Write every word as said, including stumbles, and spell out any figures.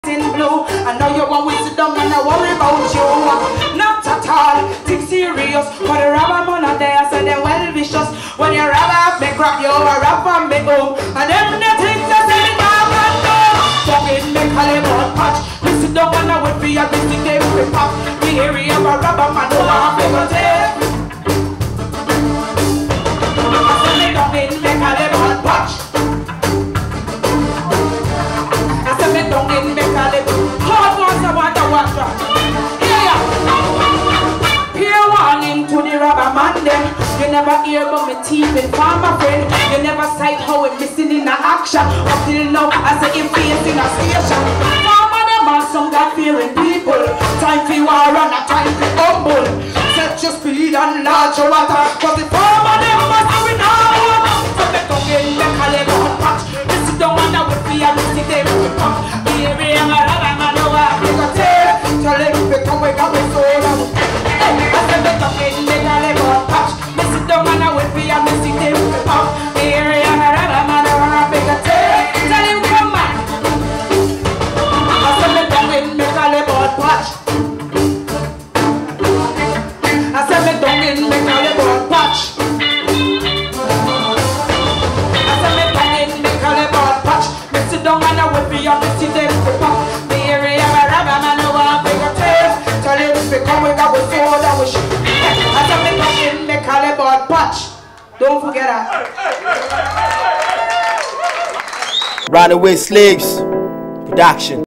in blue. I know you want to sit down and I worry about you. Not at all, think serious. For the rubber man out there, so they well vicious. When you rubber, me grab you, I rap and me home. And them the things I say, now and do. Don't get me call him out patch. Me sit down and I wait for you, me sit there with pop. The area of a rubber man, no one have to take. I say me don't get me call him out patch. I say me don't get me call him hard ones I want to watch out. Yeah, peer warning to the rubber man them. You never hear about me teeth and farmer friend. You never sight how we're missing in the action. Up till now, I say him facing a station. Farmer them are some God-fearing people. Time for war and a time for humble. Set your speed and large your water. Cause the farmer them must have it all. So they don't get me call him out patch. This is the one that would be a mistake they will come. The area of a rubber man over they go take. Tell him to come wake up with soul. Hey, I said they don't get me call him out patch. Don't man I wait for you, me see them pop. The area of a rubber man over a bigger tail. Tell him come on. I said me don't win, me call him out patch. I said me don't win, me call him out patch. I said me don't win, me call him out patch. Me sit down and I wait for you, me see them pop. The area of a rubber man over a bigger tail. Tell him to come with our sword and we shoot. I said me don't win, me call him out patch. Don't forget that. Runaway Slaves Production.